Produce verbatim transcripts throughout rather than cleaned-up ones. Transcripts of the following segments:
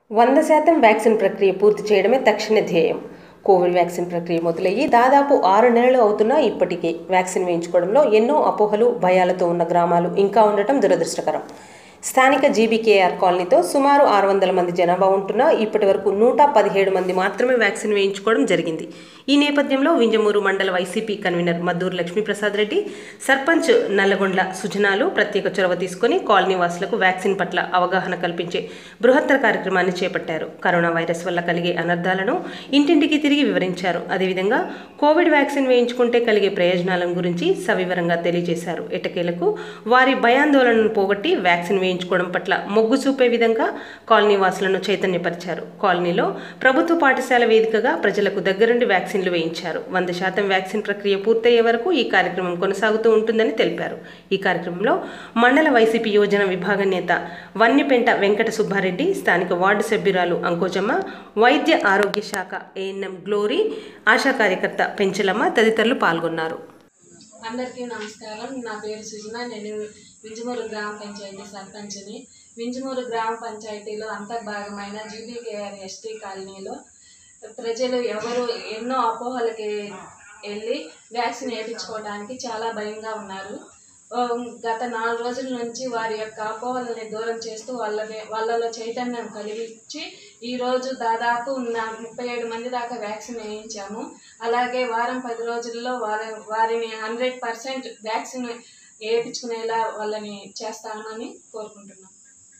వంద శాతం వ్యాక్సిన్ ప్రక్రియ పూర్తి చేయడమే తక్షణ ధ్యేయం. కోవిడ్ వ్యాక్సిన్ ప్రక్రియ మొదలయ్యి దాదాపు ఆరు నెలలు అవుతున్నా ఇప్పటికీ వ్యాక్సిన్ వేయించుకోవడంలో ఎన్నో అపోహలు, భయాలతో ఉన్న గ్రామాలు ఇంకా ఉండటం దురదృష్టకరం. స్థానిక జీబీకేఆర్ కాలనీతో సుమారు ఆరు వందల మంది జనాభా ఉంటున్నా ఇప్పటి వరకు నూట పదిహేడు మంది మాత్రమే వ్యాక్సిన్ వేయించుకోవడం జరిగింది. ఈ నేపథ్యంలో వింజమూరు మండల వైసీపీ కన్వీనర్ మద్దూరు లక్ష్మీప్రసాద్ రెడ్డి, సర్పంచ్ నల్లగొండ్ల సుజనాలు ప్రత్యేక చొరవ తీసుకుని కాలనీ వాసులకు వ్యాక్సిన్ పట్ల అవగాహన కల్పించే బృహత్తర కార్యక్రమాన్ని చేపట్టారు. కరోనా వైరస్ వల్ల కలిగే అనర్థాలను ఇంటింటికి తిరిగి వివరించారు. అదేవిధంగా కోవిడ్ వ్యాక్సిన్ వేయించుకుంటే కలిగే ప్రయోజనాల గురించి సవివరంగా తెలియజేశారు. ఎట్టకేలకు వారి భయాందోళనను పోగొట్టి వ్యాక్సిన్ వేయించుకోవడం పట్ల మొగ్గు చూపే విధంగా కాలనీ వాసులను చైతన్యపరిచారు. కాలనీలో ప్రభుత్వ పాఠశాల వేదికగా ప్రజలకు దగ్గరుండి వ్యాక్సిన్లు వేయించారు. వంద శాతం వ్యాక్సిన్ ప్రక్రియ పూర్తయ్యే వరకు ఈ కార్యక్రమం కొనసాగుతూ ఉంటుందని తెలిపారు. ఈ కార్యక్రమంలో మండల వైసీపీ యోజన విభాగ నేత వన్నిపెంట వెంకట సుబ్బారెడ్డి, స్థానిక వార్డు సభ్యురాలు అంకోజమ్మ, వైద్య ఆరోగ్య శాఖ ఏఎన్ఎం గ్లోరీ, ఆశా కార్యకర్త పెంచలమ్మ తదితరులు పాల్గొన్నారు. అందరికీ నమస్కారం. నా పేరు సుజన. నేను వింజమూరు గ్రామ పంచాయతీ సర్పంచ్ని. వింజమూరు గ్రామ పంచాయతీలో అంతర్భాగమైన జీబీకేఆర్ ఎస్టీ కాలనీలో ప్రజలు ఎవరు ఎన్నో అపోహలకి వెళ్ళి వ్యాక్సిన్ వేయించుకోవడానికి చాలా భయంగా ఉన్నారు. గత నాలుగు రోజుల నుంచి వారి యొక్క అపోహలని దూరం చేస్తూ వాళ్ళని వాళ్ళలో చైతన్యం కలిగించి ఈరోజు దాదాపు ముప్పై ఏడు మంది దాకా వ్యాక్సిన్ వేయించాము. అలాగే వారం పది రోజుల్లో వారి వారిని హండ్రెడ్ పర్సెంట్ వ్యాక్సిన్ వేయించుకునేలా వాళ్ళని చేస్తామని కోరుకుంటున్నాం.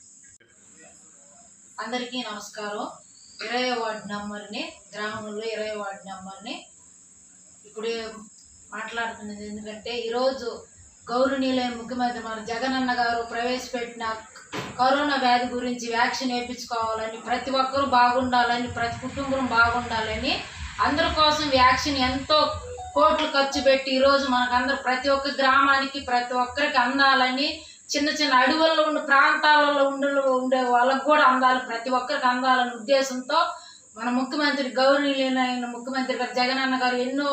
అందరికీ నమస్కారం. ఇరవై వార్డు నెంబర్ని గ్రామంలో ఇరవై వార్డు నెంబర్ని ఇప్పుడు మాట్లాడుతున్నది ఎందుకంటే ఈరోజు గౌరవనీయులైన ముఖ్యమంత్రి మన జగనన్న గారు ప్రవేశపెట్టిన కరోనా వ్యాధి గురించి వ్యాక్సిన్ వేయించుకోవాలని, ప్రతి ఒక్కరూ బాగుండాలని, ప్రతి కుటుంబం బాగుండాలని, అందరి కోసం వ్యాక్సిన్ ఎంతో కోట్లు ఖర్చు పెట్టి ఈరోజు మనకందరూ ప్రతి ఒక్క గ్రామానికి ప్రతి ఒక్కరికి అందాలని, చిన్న చిన్న అడవుల్లో ఉండే ప్రాంతాలలో ఉండే ఉండే వాళ్ళకు కూడా అందాలి, ప్రతి ఒక్కరికి అందాలనే ఉద్దేశంతో మన ముఖ్యమంత్రి గౌరవనీయులైన ముఖ్యమంత్రి గారు జగనన్న గారు ఎన్నో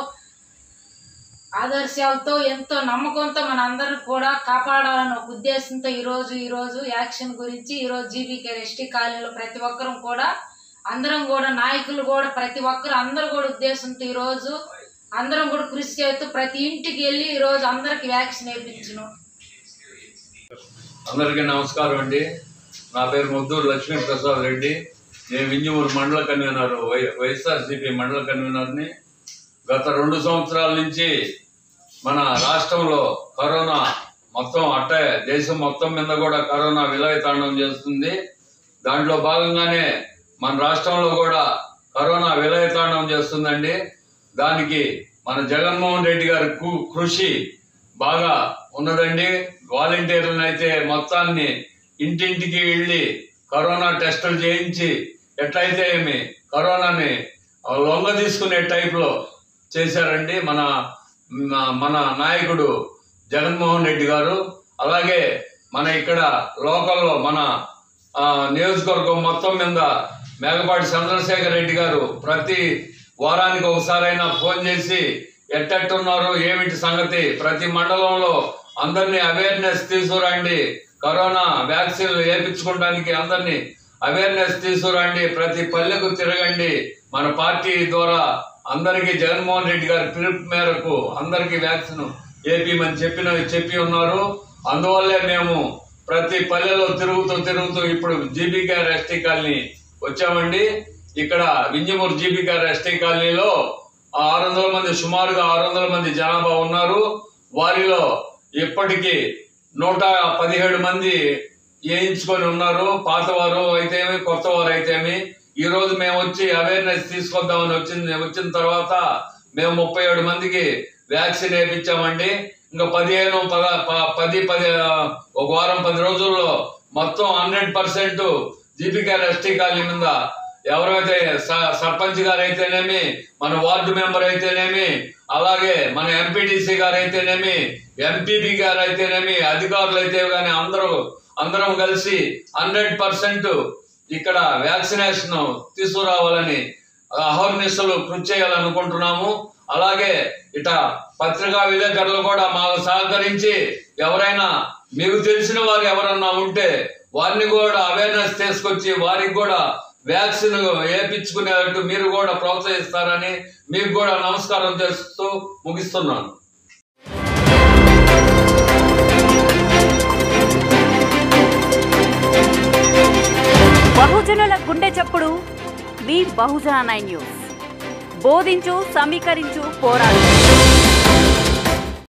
ఆదర్శాలతో ఎంతో నమ్మకంతో మన అందరూ కూడా కాపాడాలని ఒక ఉద్దేశంతో ఈరోజు ఈరోజు యాక్షన్ గురించి ఈరోజు జీబీకేఆర్ ఎస్టీ కాలనీలో ప్రతి ఒక్కరూ కూడా అందరం కూడా నాయకులు కూడా ప్రతి ఒక్కరు అందరూ కూడా ఉద్దేశంతో ఈరోజు అందరం కూడా కృషి చేస్తూ ప్రతి ఇంటికి వెళ్ళి ఈరోజు అందరికి వ్యాక్సిన్ వేయించను. అందరికీ నమస్కారం అండి. నా పేరు మద్దూరు లక్ష్మీప్రసాద్ రెడ్డి. నేను వింజమూరు మండల కన్వీనర్, వై వైఎస్ఆర్సీపీ మండల కన్వీనర్ని. గత రెండు సంవత్సరాల నుంచి మన రాష్ట్రంలో కరోనా మొత్తం అట్టే దేశం మొత్తం మీద కూడా కరోనా విలయతాండం చేస్తుంది. దాంట్లో భాగంగానే మన రాష్ట్రంలో కూడా కరోనా విలయతాండం చేస్తుందండి. దానికి మన జగన్మోహన్ రెడ్డి గారి కృషి బాగా ఉన్నదండి. వాలంటీర్లను అయితే మొత్తాన్ని ఇంటింటికి వెళ్ళి కరోనా టెస్టులు చేయించి ఎట్లయితే ఏమి కరోనాని లొంగ తీసుకునే టైప్లో చేశారండి మన మన నాయకుడు జగన్మోహన్ రెడ్డి గారు. అలాగే మన ఇక్కడ లోకల్లో మన నియోజకవర్గం మొత్తం మీద మేకపాటి చంద్రశేఖర్ రెడ్డి గారు ప్రతి వారానికి ఒకసారైనా ఫోన్ చేసి ఎట్టెట్టున్నారు, ఏమిటి సంగతి, ప్రతి మండలంలో అందరినీ అవేర్నెస్ తీసుకురండి, కరోనా వ్యాక్సిన్లు వేయించుకోవడానికి అందరినీ అవేర్నెస్ తీసుకురండి, ప్రతి పల్లెకు తిరగండి, మన పార్టీ ద్వారా అందరికీ జగన్మోహన్ రెడ్డి గారి పిలుపు మేరకు అందరికీ వ్యాక్సిన్ వేయించమని చెప్పిన చెప్పి ఉన్నారు. అందువల్లే మేము ప్రతి పల్లెలో తిరుగుతూ తిరుగుతూ ఇప్పుడు జీబీకేఆర్ ఎస్టీ కాలనీ వచ్చామండి. ఇక్కడ వింజమూరు జీబీకేఆర్ ఎస్టీ కాలనీలో ఆరు వందల మంది సుమారుగా ఆరు వందల మంది జనాభా ఉన్నారు. వారిలో ఇప్పటికీ నూట పదిహేడు మంది వేయించుకొని ఉన్నారు. పాతవారు అయితేమి కొత్త వారు అయితేమి. ఈ రోజు మేము వచ్చి అవేర్నెస్ తీసుకొద్దామని వచ్చింది వచ్చిన తర్వాత మేము ముప్పై ఏడు మందికి వ్యాక్సిన్ వేయించామండి. ఇంకా పదిహేను పద పది పది ఒక వారం పది రోజుల్లో మొత్తం hundred percent GBKR ST colony మీద ఎవరైతే సర్పంచ్ గారు అయితేనేమి, మన వార్డు మెంబర్ అయితేనేమి, అలాగే మన ఎంపీటీసీ గారు అయితేనేమి, ఎంపీపీ గారు అయితేనేమి, అధికారులు అయితే కానీ అందరూ అందరం కలిసి హండ్రెడ్ పర్సెంట్ ఇక్కడ వ్యాక్సినేషన్ తీసుకురావాలని అహర్నిశలు కృషి చేయాలనుకుంటున్నాము. అలాగే ఇట పత్రికా విలేకరులు కూడా మాకు సహకరించి ఎవరైనా మీకు తెలిసిన వారు ఎవరన్నా ఉంటే వారిని కూడా అవేర్నెస్ తీసుకొచ్చి వారికి కూడా వ్యాక్సిన్ వేయించుకునేటట్టు మీరు కూడా ప్రోత్సహిస్తారని మీకు కూడా నమస్కారం చేస్తూ ముగిస్తున్నాను. బహుజనుల గుండె చప్పుడు మీ బహుజన నైన్ న్యూస్. బోధించు, సమీకరించు, పోరాడు.